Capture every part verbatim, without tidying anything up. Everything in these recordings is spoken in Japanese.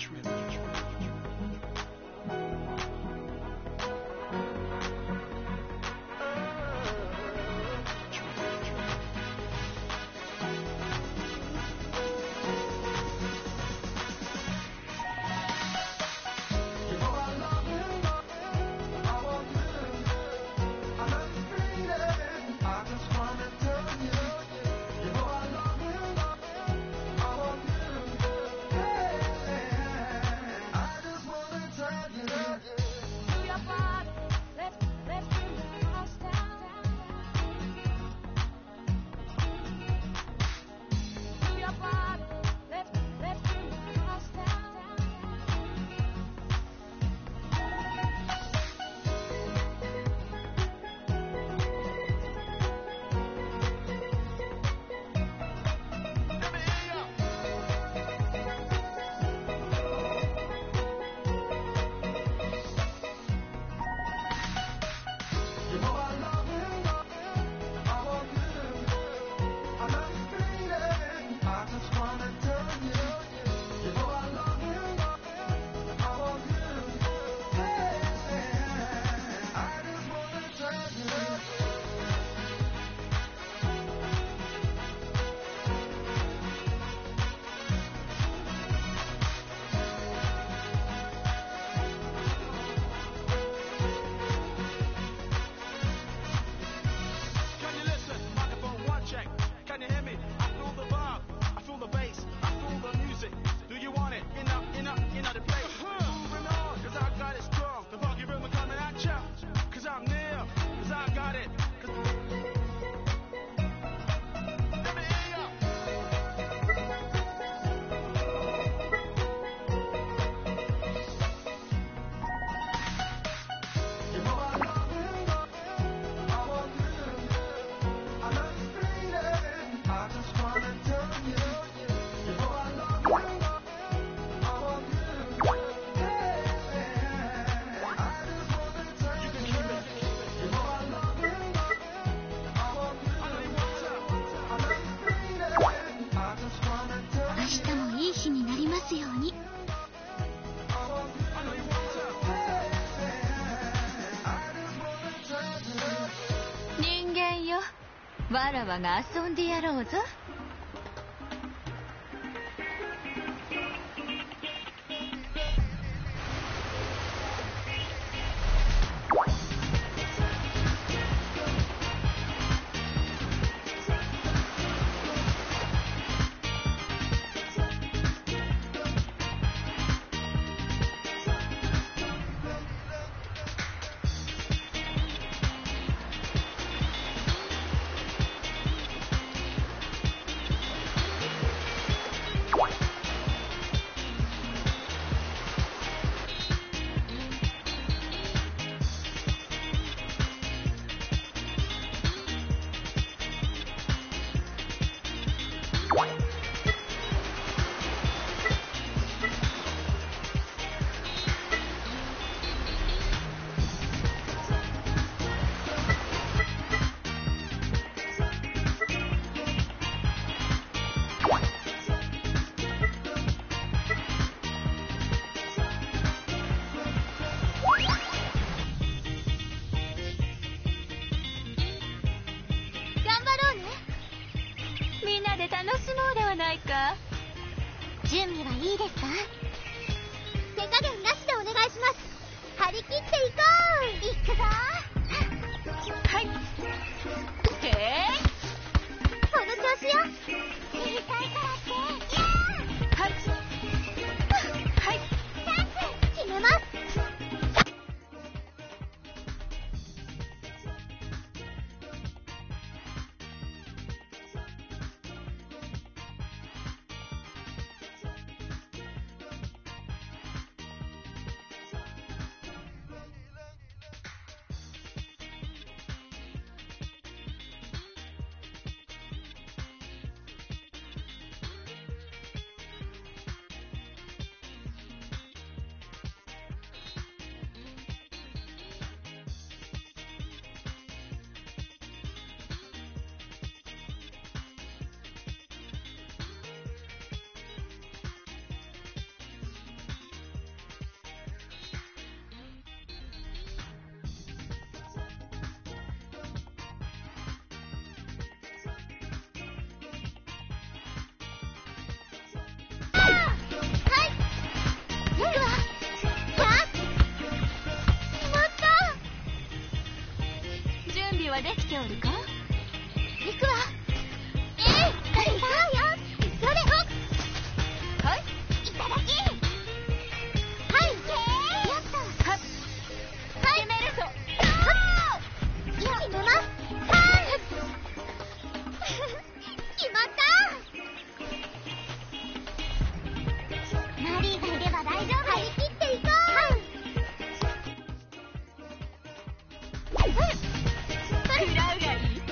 わらわが遊んでやろうぞ。 準備はいいですか？手加減なしでお願いします。張り切っていこう。いくぞ。 はい。へえ。 この調子よ。小さいからって。 はい。はい。 チャンス決めます。 備はできておるか？ 行くわ。えい、行くわよ。それ、 はい。 いただき。はい、やった。 はっ。 はい、 決めるぞ。 決めます。はい。決まった。マリーがいれば大丈夫。張り切っていこう。はい。 食らうがいい。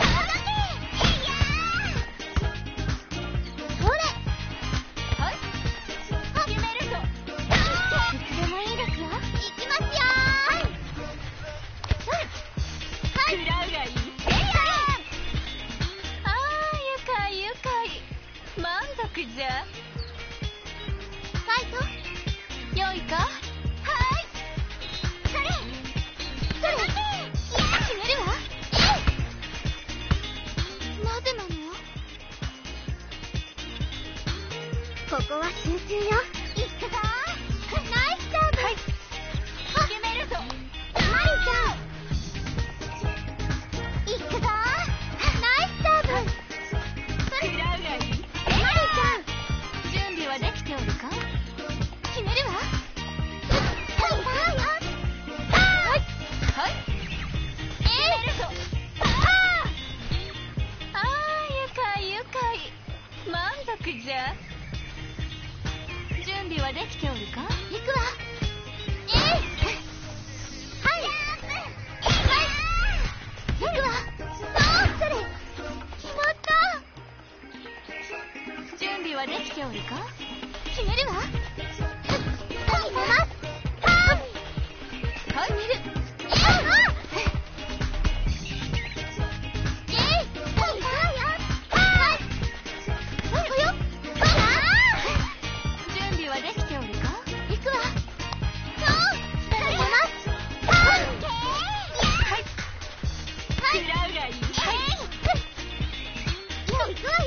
それ。 はい。決めるぞ。 いつでもいいですよ。行きますよ。はい。はい。 食らうがいい。ああ、愉快愉快。満足じゃ。 ファイト。 良いか？はい。 それ。それ。決めるわ。なぜなの？ここは集中よ。いくぞ。ナイスサーブ。 はい。決めるぞ。 マリちゃん。いくぞ。ナイスサーブ。それ。 食らうがいい。 マリちゃん。 準備はできておるか？ 決めるわ。はい。 はい。 えい。 決めるぞ。 あああ、愉快愉快。満足じゃ。準備はできておるか？ ー、行くわ。えい。はい。行くわ。そうそれ。決まった。 準備はできておるか？ 決めるわ。決めます。 はい。 決める。あえい。はい。はいよ。あ準備はできておるか？ 行くわ。そう決めます。はい。 食らうがいい。 行くわよ。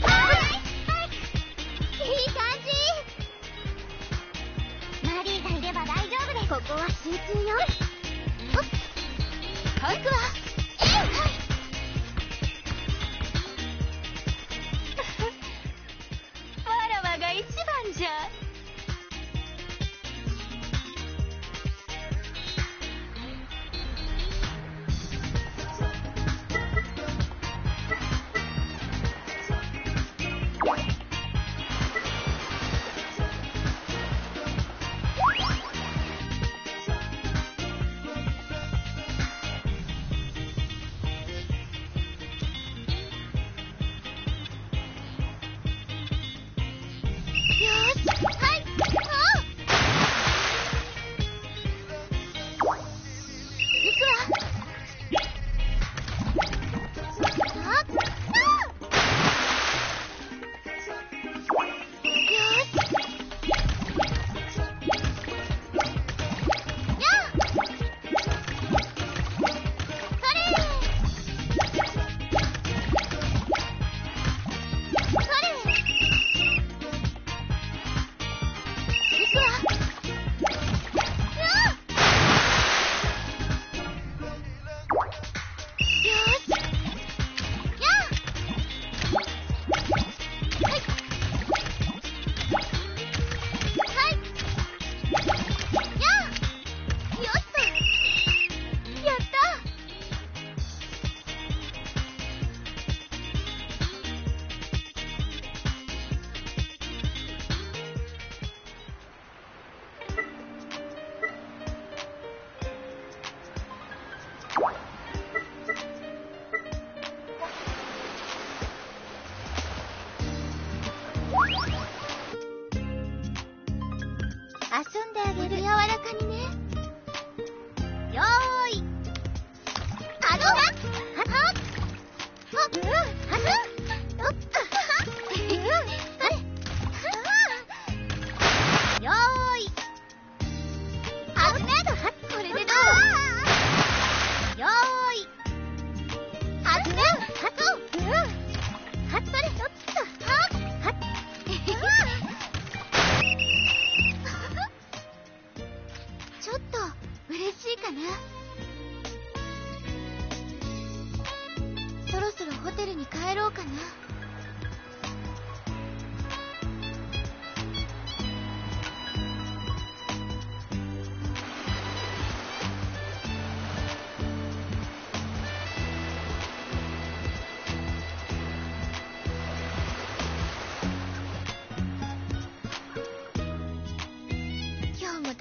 いい感じ。マリーがいれば大丈夫です。ここは集中よ。 はい。 行くわ。 わらわが一番じゃ。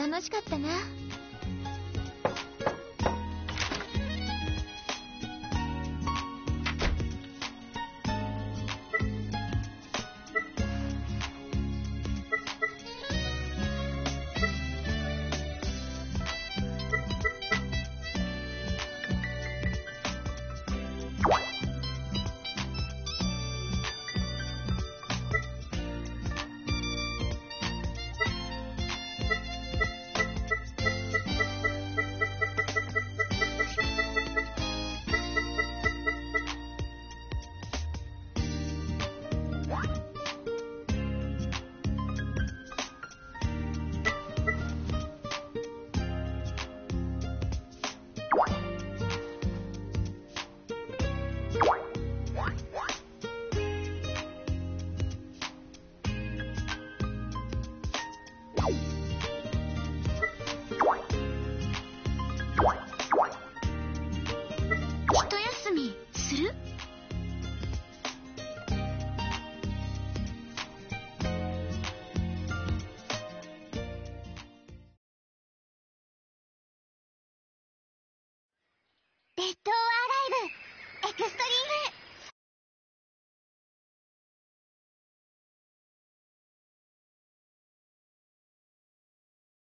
楽しかったな。デッド・オア・アライブエクストリーム